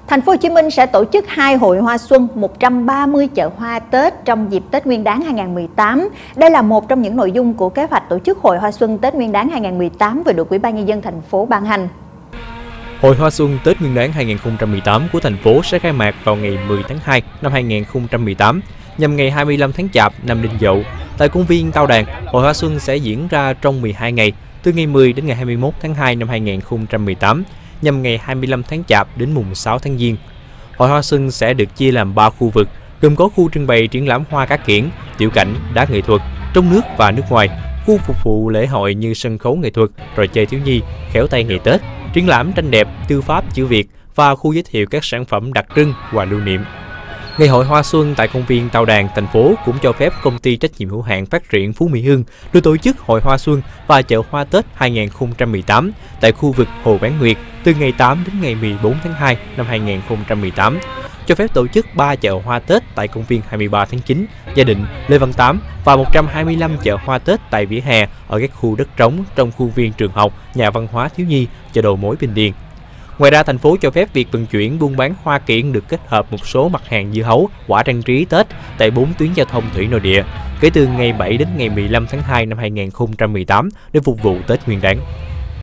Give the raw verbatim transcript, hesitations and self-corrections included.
Thành phố Hồ Chí Minh sẽ tổ chức hai hội hoa xuân, một trăm ba mươi chợ hoa Tết trong dịp Tết Nguyên đán hai nghìn không trăm mười tám. Đây là một trong những nội dung của kế hoạch tổ chức Hội Hoa Xuân Tết Nguyên đán hai nghìn không trăm mười tám vừa được Ủy ban Nhân dân thành phố ban hành. Hội Hoa Xuân Tết Nguyên đán hai nghìn không trăm mười tám của thành phố sẽ khai mạc vào ngày mười tháng hai năm hai nghìn không trăm mười tám, nhằm ngày hai mươi lăm tháng Chạp năm Đinh Dậu. Tại công viên Tao Đàn, Hội Hoa Xuân sẽ diễn ra trong mười hai ngày, từ ngày mười đến ngày hai mươi mốt tháng hai năm hai nghìn không trăm mười tám, nhằm ngày hai mươi lăm tháng Chạp đến mùng sáu tháng Giêng. Hội Hoa Xuân sẽ được chia làm ba khu vực, gồm có khu trưng bày triển lãm hoa cá kiển, tiểu cảnh, đá nghệ thuật trong nước và nước ngoài, khu phục vụ lễ hội như sân khấu nghệ thuật, trò chơi thiếu nhi, khéo tay ngày Tết, triển lãm tranh đẹp, thư pháp chữ Việt và khu giới thiệu các sản phẩm đặc trưng và lưu niệm. Ngày hội Hoa Xuân tại công viên Tao Đàn, thành phố cũng cho phép công ty trách nhiệm hữu hạn phát triển Phú Mỹ Hưng được tổ chức Hội Hoa Xuân và chợ hoa Tết hai nghìn không trăm mười tám tại khu vực Hồ Bán Nguyệt từ ngày tám đến ngày mười bốn tháng hai năm hai nghìn không trăm mười tám. Cho phép tổ chức ba chợ hoa Tết tại công viên hai mươi ba tháng chín, Gia Định, Lê Văn Tám và một trăm hai mươi lăm chợ hoa Tết tại vỉa hè ở các khu đất trống trong khuôn viên trường học, nhà văn hóa thiếu nhi, chợ đầu mối Bình Điền. Ngoài ra, thành phố cho phép việc vận chuyển buôn bán hoa kiển được kết hợp một số mặt hàng dưa hấu, quả trang trí Tết tại bốn tuyến giao thông thủy nội địa kể từ ngày bảy đến ngày mười lăm tháng hai năm hai nghìn không trăm mười tám để phục vụ Tết Nguyên đán.